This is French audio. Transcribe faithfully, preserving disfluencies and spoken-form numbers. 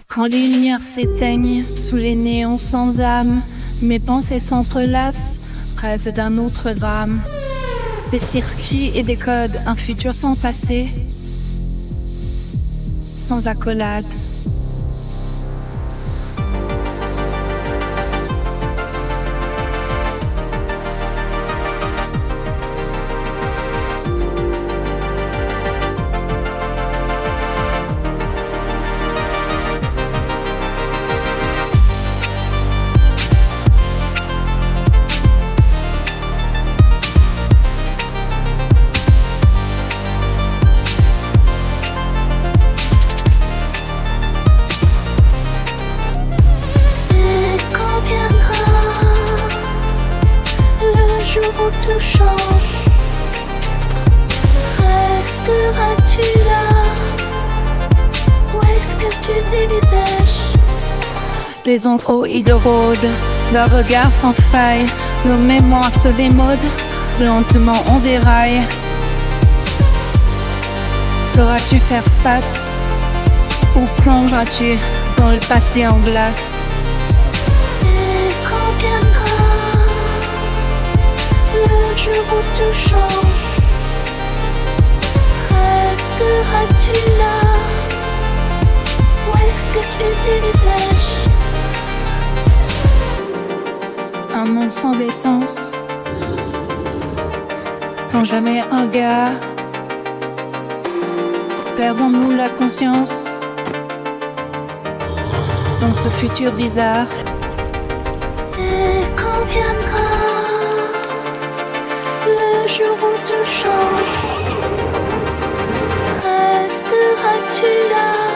Quand les lumières s'éteignent sous les néons sans âme, mes pensées s'entrelacent, rêve d'un autre drame. Des circuits et des codes, un futur sans passé, sans accolade. Tout change, resteras-tu là? Où est-ce que tu dévisages? Les androïdes rôdent, leur regard sans faille, nos mémoires se démodent, lentement on déraille. Sauras-tu faire face ou plongeras-tu dans le passé en glace? Et quand viendra le jour où tout change, resteras-tu là? Où est-ce que tu dévisages? Un monde sans essence, sans jamais un regard. Perdons-nous la conscience dans ce futur bizarre? Et quand viendra le jour où tout change, resteras-tu là?